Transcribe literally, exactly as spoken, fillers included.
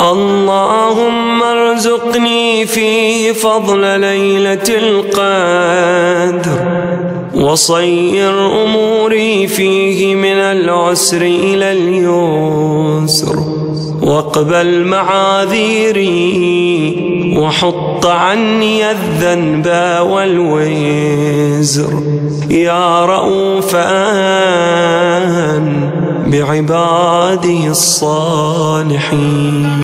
اللهم ارزقني فيه فضل ليلة القدر، وصير أموري فيه من العسر إلى اليسر، واقبل معاذيري وحط عني الذنب والوزر، يا رؤوفا بعباده الصالحين.